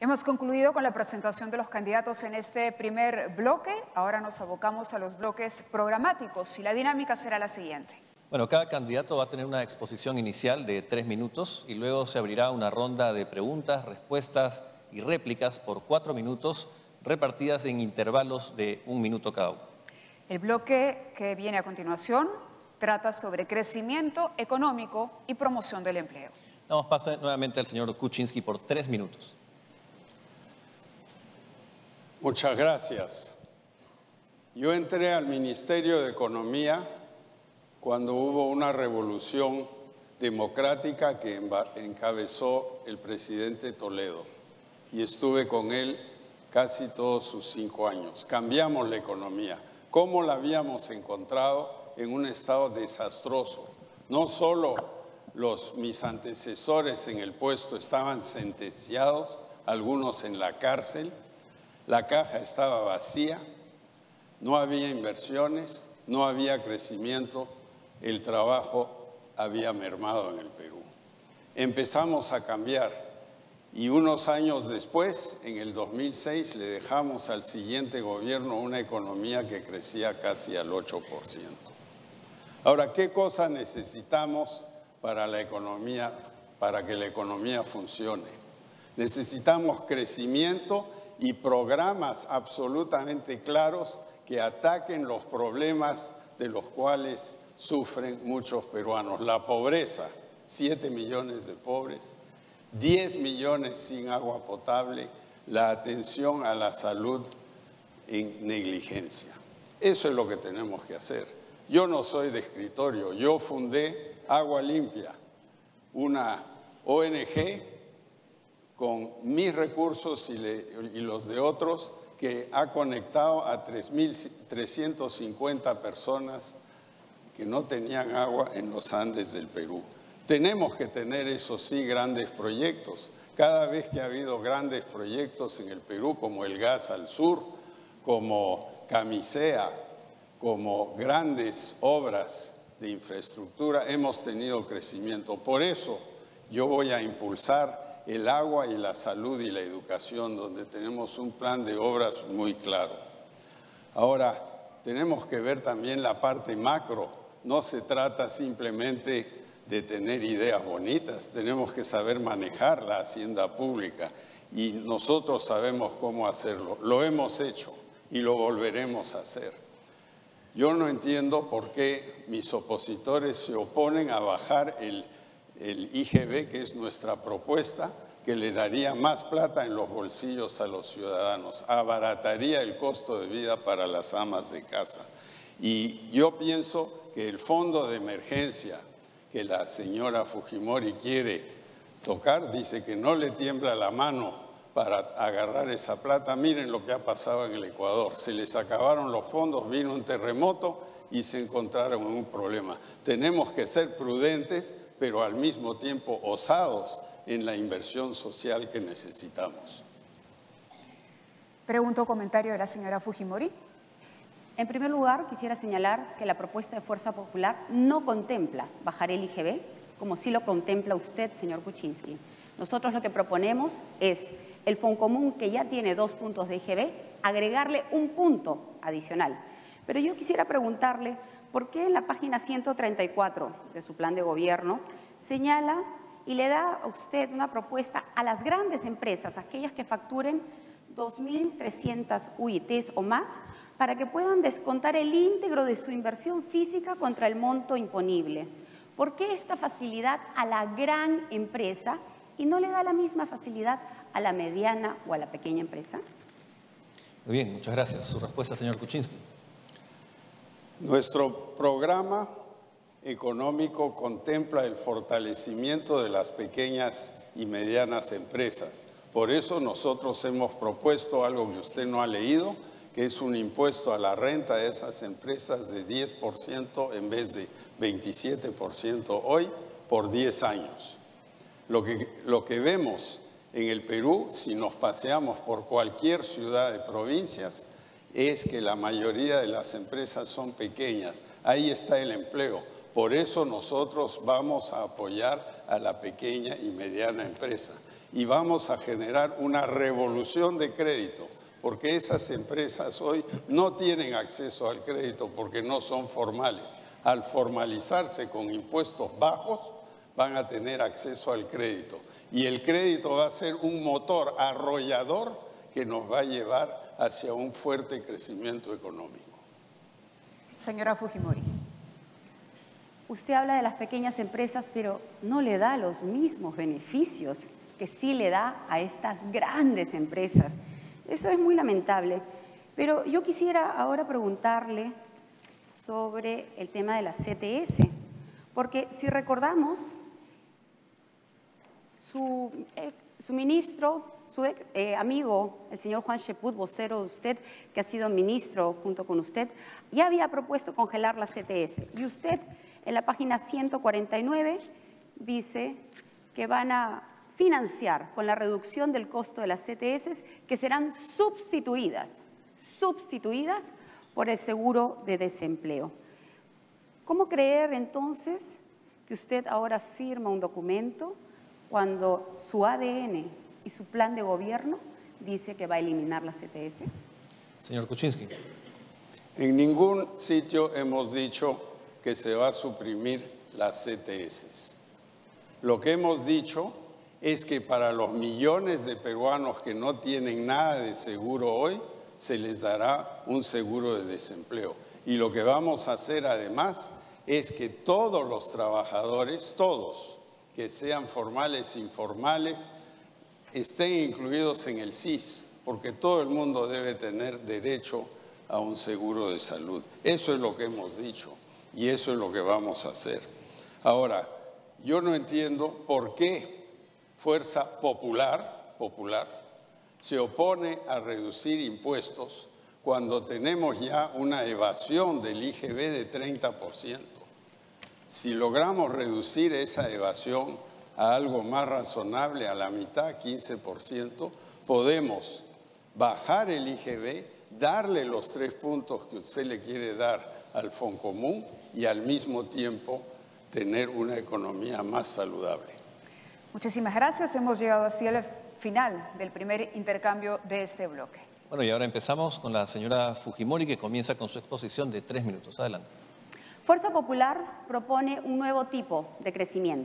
Hemos concluido con la presentación de los candidatos en este primer bloque. Ahora nos abocamos a los bloques programáticos y la dinámica será la siguiente. Bueno, cada candidato va a tener una exposición inicial de 3 minutos y luego se abrirá una ronda de preguntas, respuestas y réplicas por 4 minutos repartidas en intervalos de 1 minuto cada uno. El bloque que viene a continuación trata sobre crecimiento económico y promoción del empleo. Damos paso nuevamente al señor Kuczynski por 3 minutos. Muchas gracias. Yo entré al Ministerio de Economía cuando hubo una revolución democrática que encabezó el presidente Toledo y estuve con él casi todos sus 5 años. Cambiamos la economía. ¿Cómo la habíamos encontrado? En un estado desastroso. No solo mis antecesores en el puesto estaban sentenciados, algunos en la cárcel, la caja estaba vacía, no había inversiones, no había crecimiento, el trabajo había mermado en el Perú. Empezamos a cambiar y unos años después, en el 2006, le dejamos al siguiente gobierno una economía que crecía casi al 8%. Ahora, ¿qué cosa necesitamos para que la economía funcione? Necesitamos crecimiento y programas absolutamente claros que ataquen los problemas de los cuales sufren muchos peruanos. La pobreza, 7 millones de pobres, 10 millones sin agua potable, la atención a la salud en negligencia. Eso es lo que tenemos que hacer. Yo no soy de escritorio, yo fundé Agua Limpia, una ONG con mis recursos y los de otros, que ha conectado a 3.350 personas que no tenían agua en los Andes del Perú. Tenemos que tener, eso sí, grandes proyectos. Cada vez que ha habido grandes proyectos en el Perú, como el gas al sur, como Camisea, como grandes obras de infraestructura, hemos tenido crecimiento. Por eso yo voy a impulsar el agua y la salud y la educación, donde tenemos un plan de obras muy claro. Ahora, tenemos que ver también la parte macro. No se trata simplemente de tener ideas bonitas, tenemos que saber manejar la hacienda pública y nosotros sabemos cómo hacerlo. Lo hemos hecho y lo volveremos a hacer. Yo no entiendo por qué mis opositores se oponen a bajar el IGB, que es nuestra propuesta, que le daría más plata en los bolsillos a los ciudadanos, abarataría el costo de vida para las amas de casa. Y yo pienso que el fondo de emergencia que la señora Fujimori quiere tocar, dice que no le tiembla la mano para agarrar esa plata. Miren lo que ha pasado en el Ecuador. Se les acabaron los fondos, vino un terremoto y se encontraron en un problema. Tenemos que ser prudentes, pero al mismo tiempo osados en la inversión social que necesitamos. Pregunto comentario de la señora Fujimori. En primer lugar, quisiera señalar que la propuesta de Fuerza Popular no contempla bajar el IGB, como sí lo contempla usted, señor Kuczynski. Nosotros lo que proponemos es el Foncomún, que ya tiene 2 puntos de IGB, agregarle un punto adicional. Pero yo quisiera preguntarle, ¿por qué en la página 134 de su plan de gobierno señala y le da a usted una propuesta a las grandes empresas, aquellas que facturen 2.300 UITs o más, para que puedan descontar el íntegro de su inversión física contra el monto imponible? ¿Por qué esta facilidad a la gran empresa y no le da la misma facilidad a la mediana o a la pequeña empresa? Muy bien, muchas gracias. Su respuesta, señor Kuczynski. Nuestro programa económico contempla el fortalecimiento de las pequeñas y medianas empresas. Por eso nosotros hemos propuesto algo que usted no ha leído, que es un impuesto a la renta de esas empresas de 10% en vez de 27% hoy por 10 años. Lo que vemos en el Perú, si nos paseamos por cualquier ciudad de provincias, es que la mayoría de las empresas son pequeñas. Ahí está el empleo. Por eso nosotros vamos a apoyar a la pequeña y mediana empresa. y vamos a generar una revolución de crédito, porque esas empresas hoy no tienen acceso al crédito porque no son formales. Al formalizarse con impuestos bajos, van a tener acceso al crédito. Y el crédito va a ser un motor arrollador que nos va a llevar hacia un fuerte crecimiento económico. Señora Fujimori. Usted habla de las pequeñas empresas, pero no le da los mismos beneficios que sí le da a estas grandes empresas. Eso es muy lamentable. Pero yo quisiera ahora preguntarle sobre el tema de la CTS, porque si recordamos, su ministro, su amigo, el señor Juan Cheput, vocero de usted, que ha sido ministro junto con usted, ya había propuesto congelar la CTS. Y usted, en la página 149, dice que van a financiar con la reducción del costo de las CTS, que serán sustituidas por el seguro de desempleo. ¿Cómo creer entonces que usted ahora firma un documento cuando su ADN y su plan de gobierno dice que va a eliminar la CTS? Señor Kuczynski. En ningún sitio hemos dicho que se va a suprimir las CTS. Lo que hemos dicho es que para los millones de peruanos que no tienen nada de seguro hoy, se les dará un seguro de desempleo. Y lo que vamos a hacer además es que todos los trabajadores, todos, que sean formales e informales, estén incluidos en el SIS, porque todo el mundo debe tener derecho a un seguro de salud. Eso es lo que hemos dicho y eso es lo que vamos a hacer. Ahora, yo no entiendo por qué Fuerza Popular se opone a reducir impuestos cuando tenemos ya una evasión del IGB de 30%. Si logramos reducir esa evasión a algo más razonable, a la mitad, 15%, podemos bajar el IGB, darle los 3 puntos que usted le quiere dar al Foncomún y al mismo tiempo tener una economía más saludable. Muchísimas gracias. Hemos llegado así al final del primer intercambio de este bloque. Bueno, y ahora empezamos con la señora Fujimori, que comienza con su exposición de 3 minutos. Adelante. Fuerza Popular propone un nuevo tipo de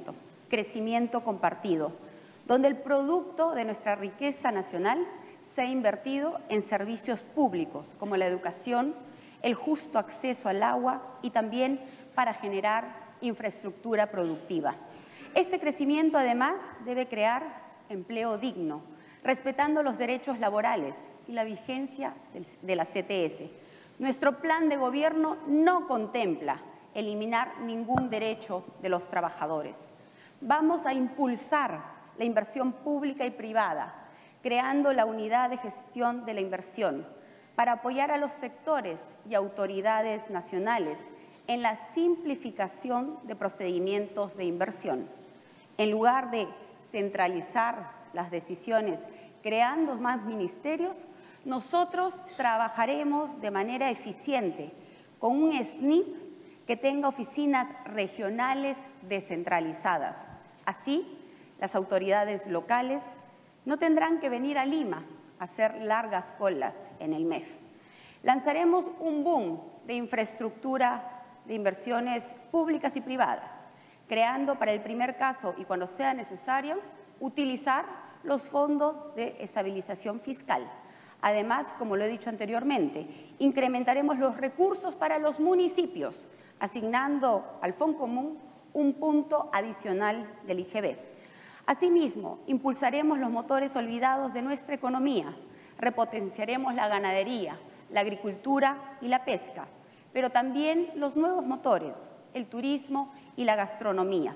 crecimiento compartido, donde el producto de nuestra riqueza nacional se ha invertido en servicios públicos como la educación, el justo acceso al agua y también para generar infraestructura productiva. Este crecimiento además debe crear empleo digno, respetando los derechos laborales y la vigencia de la CTS. Nuestro plan de gobierno no contempla eliminar ningún derecho de los trabajadores. Vamos a impulsar la inversión pública y privada, creando la unidad de gestión de la inversión para apoyar a los sectores y autoridades nacionales en la simplificación de procedimientos de inversión. En lugar de centralizar las decisiones creando más ministerios, nosotros trabajaremos de manera eficiente con un SNIP que tenga oficinas regionales descentralizadas. Así, las autoridades locales no tendrán que venir a Lima a hacer largas colas en el MEF. Lanzaremos un boom de infraestructura de inversiones públicas y privadas, creando para el primer caso y cuando sea necesario, utilizar los fondos de estabilización fiscal. Además, como lo he dicho anteriormente, incrementaremos los recursos para los municipios, asignando al Foncomún un punto adicional del IGB. Asimismo, impulsaremos los motores olvidados de nuestra economía, repotenciaremos la ganadería, la agricultura y la pesca, pero también los nuevos motores, el turismo y la gastronomía.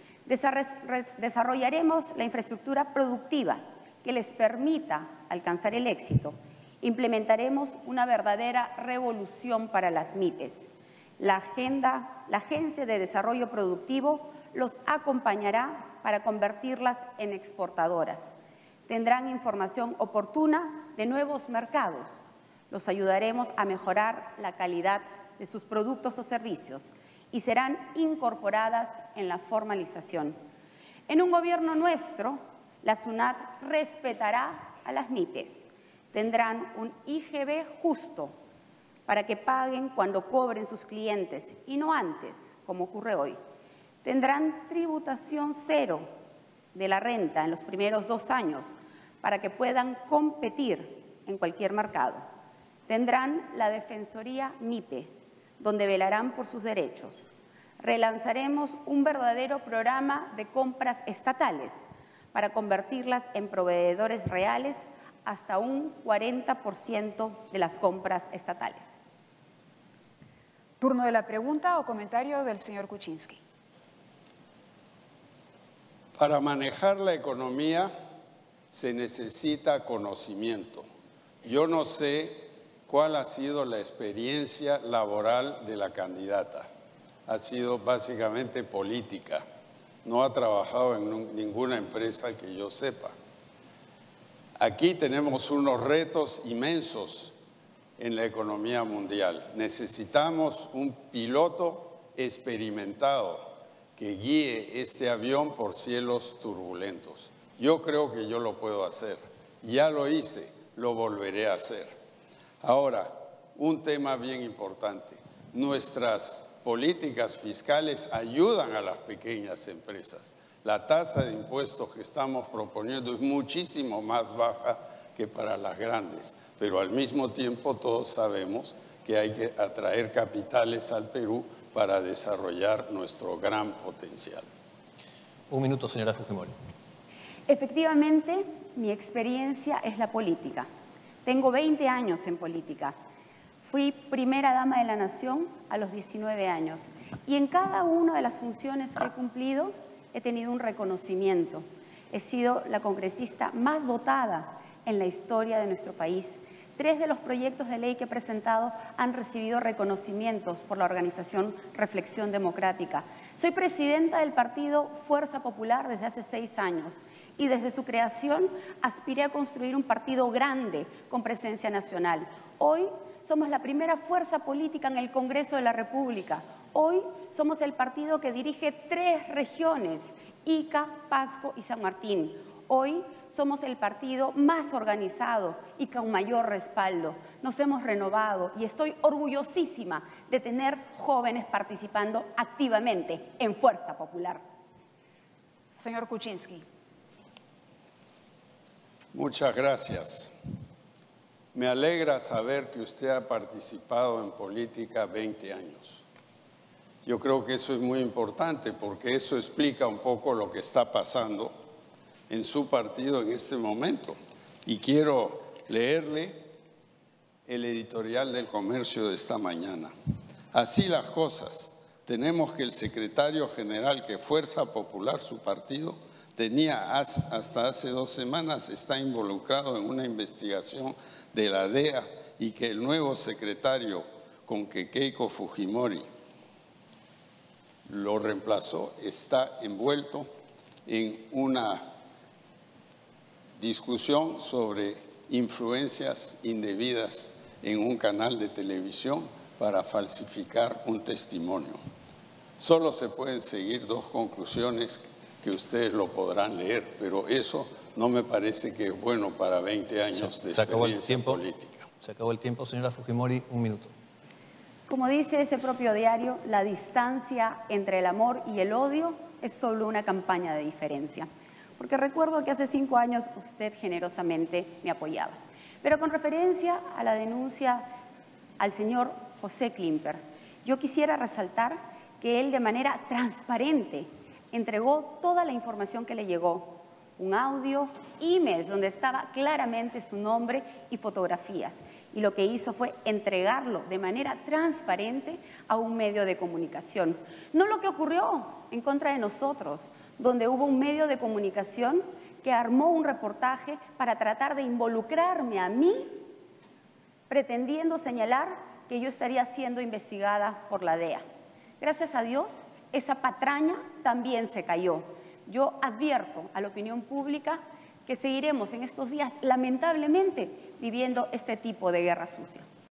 Desarrollaremos la infraestructura productiva que les permita alcanzar el éxito. Implementaremos una verdadera revolución para las MIPES. La Agencia de Desarrollo Productivo los acompañará para convertirlas en exportadoras. Tendrán información oportuna de nuevos mercados. Los ayudaremos a mejorar la calidad de sus productos o servicios y serán incorporadas en la formalización. En un gobierno nuestro, La SUNAT respetará a las MIPES. Tendrán un IGB justo para que paguen cuando cobren sus clientes y no antes, como ocurre hoy. Tendrán tributación cero de la renta en los primeros 2 años para que puedan competir en cualquier mercado. Tendrán la Defensoría MIPE, donde velarán por sus derechos. Relanzaremos un verdadero programa de compras estatales para convertirlas en proveedores reales hasta un 40% de las compras estatales. Turno de la pregunta o comentario del señor Kuczynski. Para manejar la economía se necesita conocimiento. Yo no sé cuál ha sido la experiencia laboral de la candidata. Ha sido básicamente política. No ha trabajado en ninguna empresa que yo sepa. Aquí tenemos unos retos inmensos en la economía mundial. Necesitamos un piloto experimentado que guíe este avión por cielos turbulentos. Yo creo que yo lo puedo hacer. Ya lo hice, lo volveré a hacer. Ahora, un tema bien importante. Nuestras políticas fiscales ayudan a las pequeñas empresas. La tasa de impuestos que estamos proponiendo es muchísimo más baja que para las grandes, pero al mismo tiempo todos sabemos que hay que atraer capitales al Perú para desarrollar nuestro gran potencial. 1 minuto, señora Fujimori. Efectivamente, mi experiencia es la política. Tengo 20 años en política. Fui primera dama de la Nación a los 19 años y en cada una de las funciones que he cumplido he tenido un reconocimiento. He sido la congresista más votada en la historia de nuestro país. 3 de los proyectos de ley que he presentado han recibido reconocimientos por la organización Reflexión Democrática. Soy presidenta del partido Fuerza Popular desde hace 6 años y desde su creación aspiré a construir un partido grande con presencia nacional. Hoy somos la primera fuerza política en el Congreso de la República. Hoy somos el partido que dirige 3 regiones, Ica, Pasco y San Martín. Hoy somos el partido más organizado y con mayor respaldo. Nos hemos renovado y estoy orgullosísima de tener jóvenes participando activamente en Fuerza Popular. Señor Kuczynski. Muchas gracias. Me alegra saber que usted ha participado en política 20 años. Yo creo que eso es muy importante porque eso explica un poco lo que está pasando en su partido en este momento. Y quiero leerle el editorial del Comercio de esta mañana. Así las cosas, tenemos que el secretario general que Fuerza Popular, su partido, tenía hasta hace 2 semanas, está involucrado en una investigación de la DEA y que el nuevo secretario, con que Keiko Fujimori lo reemplazó, está envuelto en una discusión sobre influencias indebidas en un canal de televisión para falsificar un testimonio. Solo se pueden seguir 2 conclusiones que ustedes lo podrán leer, pero eso no me parece que es bueno para 20 años de experiencia política. Se acabó el tiempo, señora Fujimori, 1 minuto. Como dice ese propio diario, la distancia entre el amor y el odio es solo una campaña de diferencia. Porque recuerdo que hace 5 años usted generosamente me apoyaba. Pero con referencia a la denuncia al señor José Klimper, yo quisiera resaltar que él de manera transparente entregó toda la información que le llegó, un audio, emails donde estaba claramente su nombre y fotografías. Y lo que hizo fue entregarlo de manera transparente a un medio de comunicación. No lo que ocurrió en contra de nosotros, donde hubo un medio de comunicación que armó un reportaje para tratar de involucrarme a mí, pretendiendo señalar que yo estaría siendo investigada por la DEA. Gracias a Dios, esa patraña también se cayó. Yo advierto a la opinión pública que seguiremos en estos días, lamentablemente, viviendo este tipo de guerra sucia.